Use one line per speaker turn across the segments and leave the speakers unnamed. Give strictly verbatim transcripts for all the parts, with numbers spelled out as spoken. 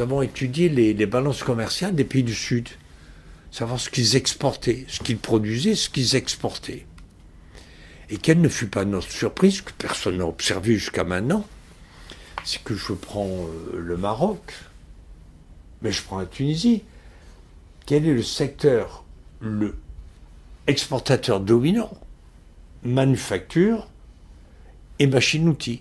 avons étudié les, les balances commerciales des pays du Sud. Savoir ce qu'ils exportaient, ce qu'ils produisaient, ce qu'ils exportaient. Et quelle ne fut pas notre surprise, que personne n'a observé jusqu'à maintenant, c'est que je prends euh, le Maroc, mais je prends la Tunisie. Quel est le secteur, le exportateur dominant? Manufacture et machine-outil.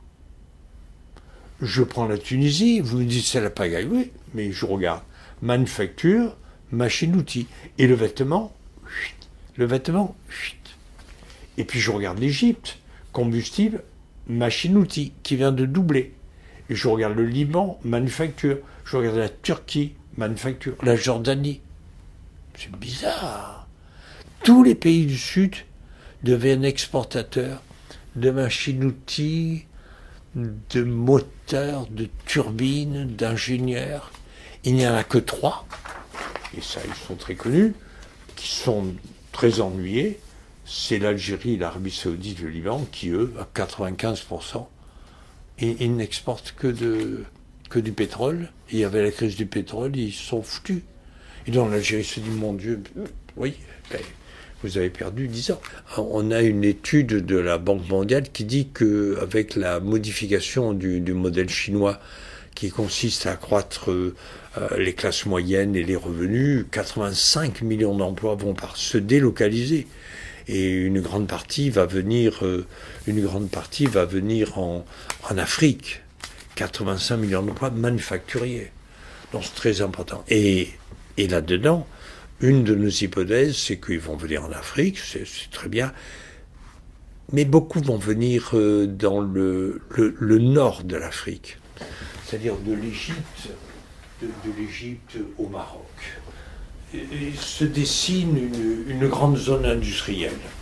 Je prends la Tunisie, vous me dites c'est la pagaille, oui, mais je regarde. Manufacture, machine-outil. Et le vêtement, le vêtement, et puis je regarde l'Égypte, combustible, machine-outil, qui vient de doubler. Et je regarde le Liban, manufacture. Je regarde la Turquie, manufacture. La Jordanie. C'est bizarre. Tous les pays du Sud deviennent exportateurs de machines-outils, de moteurs, de turbines, d'ingénieurs. Il n'y en a que trois, et ça ils sont très connus, qui sont très ennuyés. C'est l'Algérie, l'Arabie Saoudite, le Liban, qui eux, à quatre-vingt-quinze pour cent, ils, ils n'exportent que, de, que du pétrole. Et avec la crise du pétrole, ils sont foutus. Et donc l'Algérie se dit, mon Dieu, oui, ben, vous avez perdu dix ans. On a une étude de la Banque mondiale qui dit qu'avec la modification du, du modèle chinois qui consiste à accroître euh, les classes moyennes et les revenus, quatre-vingt-cinq millions d'emplois vont par se délocaliser. Et une grande partie va venir, euh, une grande partie va venir en, en Afrique. quatre-vingt-cinq millions d'emplois manufacturiers. Donc c'est très important. Et, et là-dedans, une de nos hypothèses, c'est qu'ils vont venir en Afrique, c'est très bien, mais beaucoup vont venir euh, dans le, le, le nord de l'Afrique, c'est-à-dire de l'Égypte, de, de l'Égypte au Maroc. Et, et se dessine une, une grande zone industrielle.